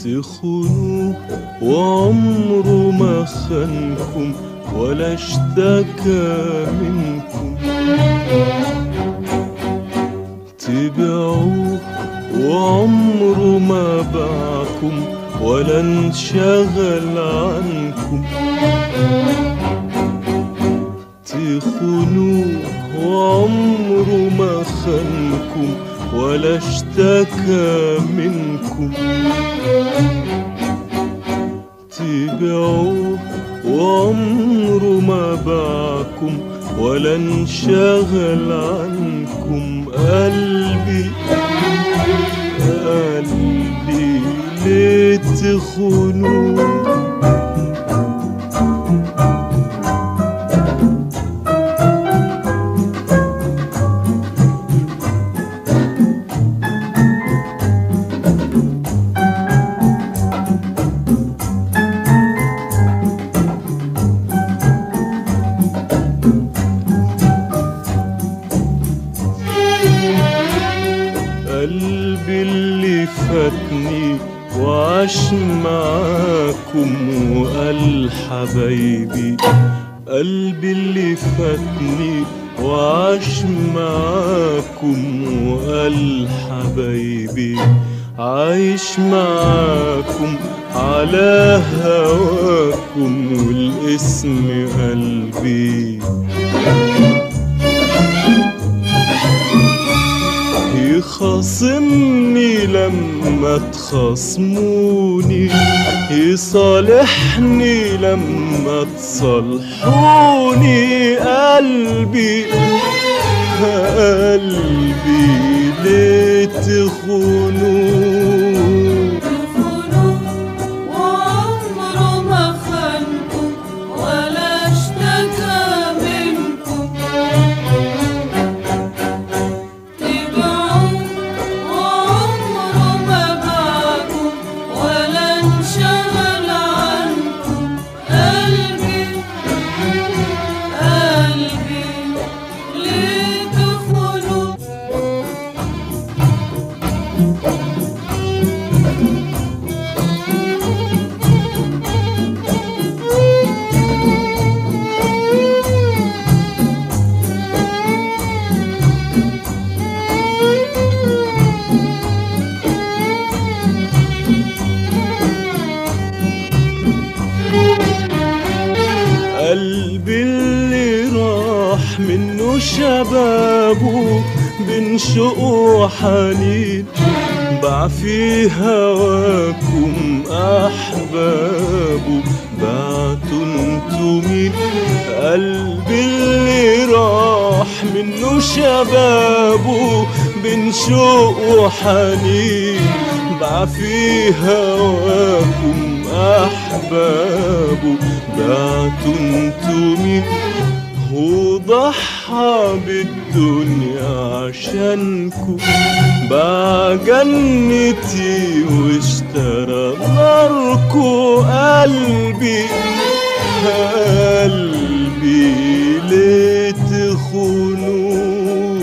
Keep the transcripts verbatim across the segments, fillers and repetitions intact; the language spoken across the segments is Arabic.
تخونوه وعمره ما خانكم ولا اشتكى منكم، تبيعوه وعمره ما باعكم ولا انشغل عنكم، تخونوه وعمره ما خانكم ولا اشتكى منكم، تبيعوه وعمره ما باعكم ولا انشغل عنكم. قلبي قلبي ليه تخونوه؟ قلبي اللي فاتني وعاش معاكم وقال حبايبي، قلبي اللي فاتني وعاش معاكم وقال حبايبي، عايش معاكم على هواكم والاسم قلبي. يخاصمني لما تخاصموني، يصالحني لما تصالحوني. قلبي قلبي ليه تخونوه؟ قلبي اللي راح منه شبابه بين شوق وحنين، باع في هواكم أحبابه، بعتوا انتوا مين؟ قلبي اللي راح منه شبابه بين شوق وحنين، باع في هواكم أحبابه، بعتوا انتوا مين؟ وضحى بالدنيا عشانكو، باع جنتي واشترى ناركو. قلبي قلبي ليه تخونوه؟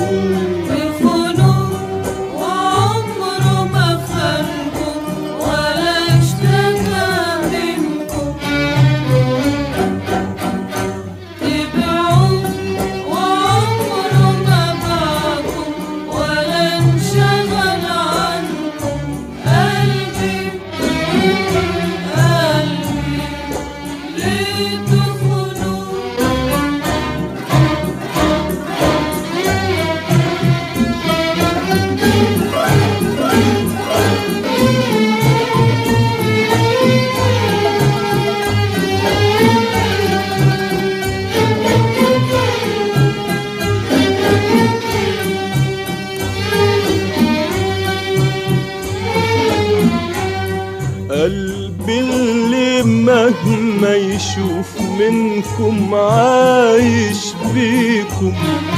قلبي اللي مهما يشوف منكم عايش بيكم،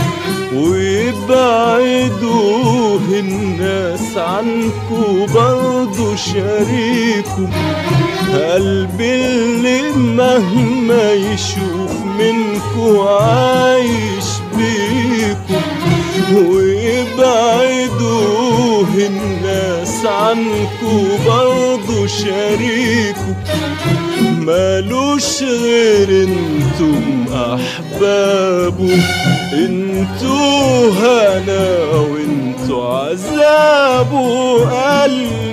ويبعدوه الناس عنكم برضو شريكم. قلبي اللي مهما يشوف منكم عايش بيكم، ويبعدوه الناس عنكم عنكو برضو شريكو، مالوش غير انتم احبابه، انتو هنا وانتو عذابه. قال